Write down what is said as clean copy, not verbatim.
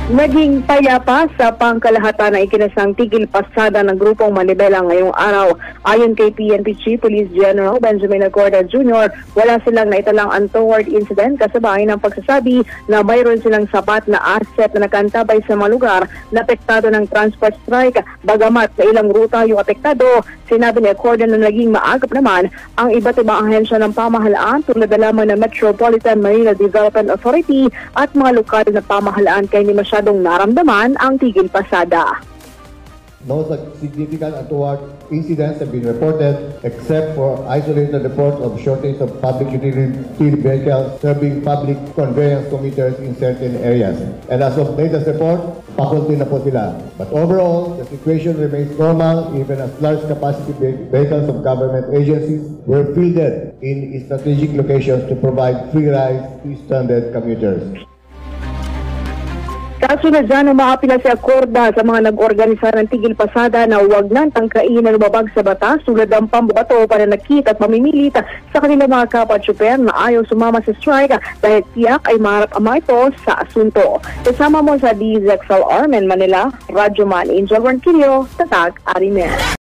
Naging payapa sa pangkalahatan na ikinasang tigil pasada ng grupong Manibela ngayong araw. Ayon kay PNP Chief Police General Benjamin Acorda Jr., wala silang naitalang untoward incident kasabay ng pagsasabi na mayroon silang sapat na asset na nakantabay sa mga lugar na apektado ng transport strike. Bagamat sa ilang ruta yung apektado, sinabi ni Acorda na naging maagap naman ang iba't ibang ahensya ng pamahalaan tulad na lamang ng Metropolitan Manila Development Authority at mga lokal na pamahalaan kaya hindi masyadong naramdaman ang tigil pasada. No significant untoward incidents have been reported except for isolated reports of shortage of public utility vehicles serving public conveyance commuters in certain areas. And as of latest report, faculty na po sila. But overall, the situation remains normal even as large capacity vehicles of government agencies were fielded in strategic locations to provide free rides to stranded commuters. Kasunod dyan, umaapila si Acorda sa mga nag-organisa ng tigil pasada na huwag nang tangkain na lumabag sa batas tulad ng pambato, pananakit at mamimilit sa kanilang mga kapwa-tsuper na ayaw sumama sa strike dahil tiyak ay maharap ama ito sa asunto. Kasama mo sa DZXL Armen Manila, Radyo Man Angel Ranquillo, Tatag Arimen.